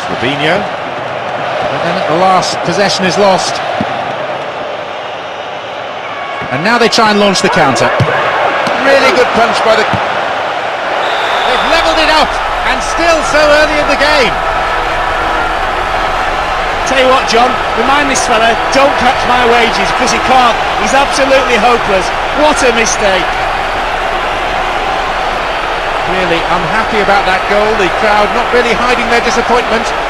Robinho. And then at the last, possession is lost. And now they try and launch the counter. Really good punch by the... They've levelled it up, and still so early in the game. Tell you what, John, remind this fella, don't catch my wages, because he can't. He's absolutely hopeless. What a mistake. Really unhappy about that goal. The crowd not really hiding their disappointment.